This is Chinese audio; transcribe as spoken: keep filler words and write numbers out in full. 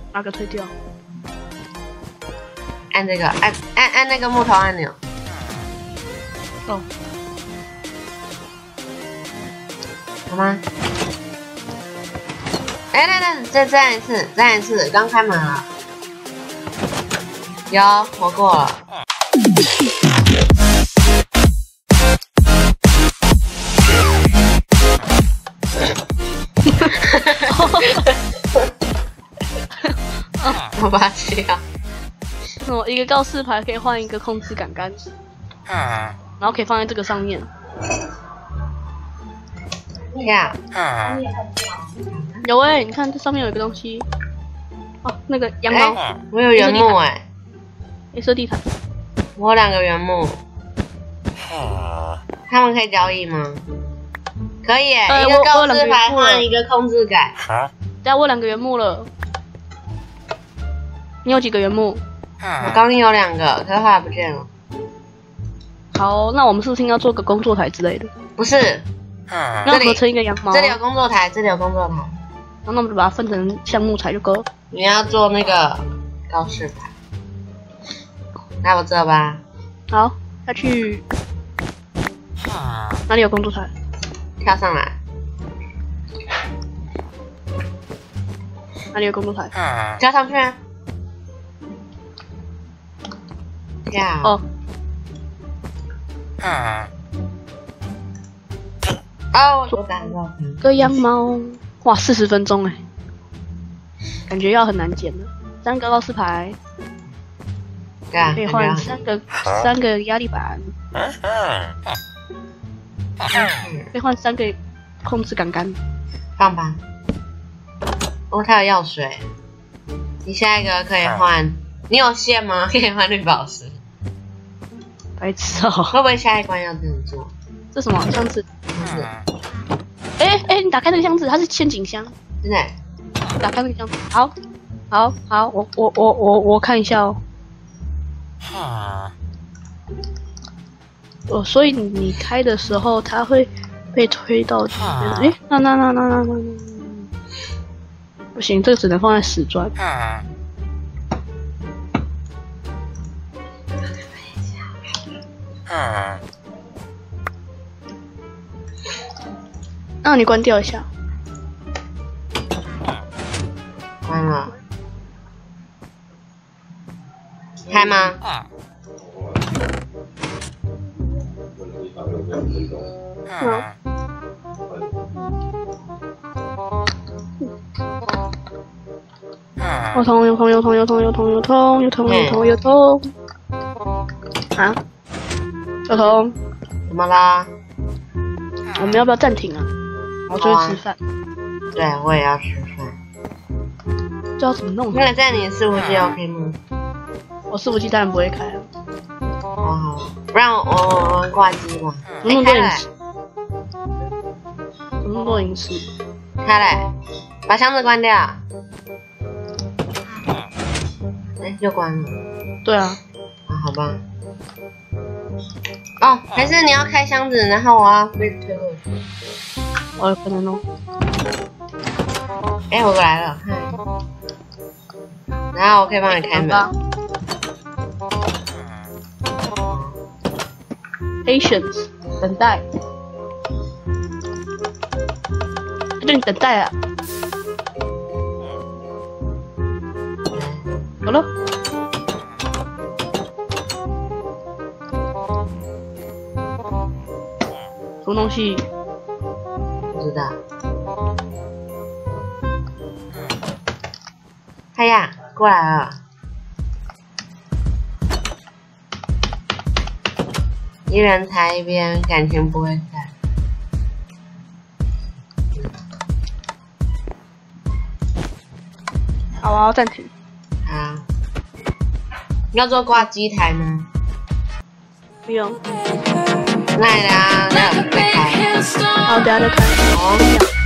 哪个推掉？ 按这个，按按按那个木头按钮。 哦， 好吗？哎，等等，再再一次，再一次，刚开门了。有，我过了。我把它切掉。 什么？一个告示牌可以换一个控制杆杆，然后可以放在这个上面。 呀， 有哎、欸，你看这上面有一个东西。哦，那个羊毛。 欸、我有原木哎、欸。 黑色地毯。 我有两个原木。他们可以交易吗？可以、欸，呃、一个告示牌换一个控制杆。 对啊，我有两个原木了。你有几个原木？ 我刚有两个，可是后来不见了。 好，那我们是不是应该做个工作台之类的？ 不是， 要合成一个羊毛。 这里有工作台，这里有工作台。 那我们就把它分成橡木材就够了。 你要做那个告示牌，那我这吧。 好，下去。哪里有工作台？ 跳上来。 哪里有工作台？ 跳上去啊！跳。 哦。 哦，我打到。 个羊毛，哇，四十分钟哎，感觉要很难剪了。三个告示牌，可以换三个三个压力板，可以换三个控制杆杆。 放吧。哦，它有药水。你下一个可以换，你有线吗？可以换绿宝石。 白痴哦！ 会不会下一关要这样做？ 这什么箱子？ 是。 哎哎，你打开那个箱子，它是陷阱箱。 真的？ 打开那个箱子。好，好，好，我我我我我看一下哦。哦，所以你开的时候，它会被推到这边。哎，那那那那那那那，不行，这个只能放在死砖。那你关掉一下。 关了。开吗？ 嗯。有痛有痛有痛有痛有痛有痛有痛有痛有痛。啊？有痛？ 怎么啦？ 我们要不要暂停啊？我要出去吃饭。 对，我也要吃饭。 这要怎么弄？ 那个在你的伺服器 OK 吗？ 我伺服器当然不会开了。 哦，不然我我我挂机吧。 怎么那么多隐私？怎么那么多隐私？ 开嘞，把箱子关掉。哎，又关了。 对啊。 啊，好吧。哦，还是你要开箱子，然后我要被推过去。 我有可能哦。 哎，我来了，嗨。然后我可以帮你开门。 Patience， 等待。就你等待啊。好了。什么东西？ 不知道。哎呀，过来了。一人裁一边，感情不会散。 好啊，暂停。 好。你要做挂机台吗？ 不用。 那你等下，那再开。 好，等下再开。 好。